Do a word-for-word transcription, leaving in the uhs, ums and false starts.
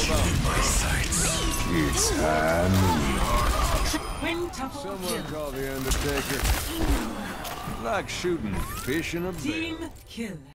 my sights. It's high noon. Someone call the Undertaker. Like shooting fish in a barrel. Team kill.